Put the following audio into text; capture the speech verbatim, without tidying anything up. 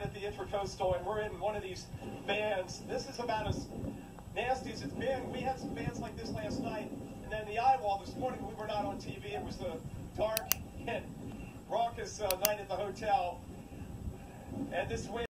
at the Intracoastal, and we're in one of these vans. This is about as nasty as it's been. We had some vans like this last night, and then the eye wall this morning, we were not on T V. It was the dark and raucous uh, night at the hotel, and this wind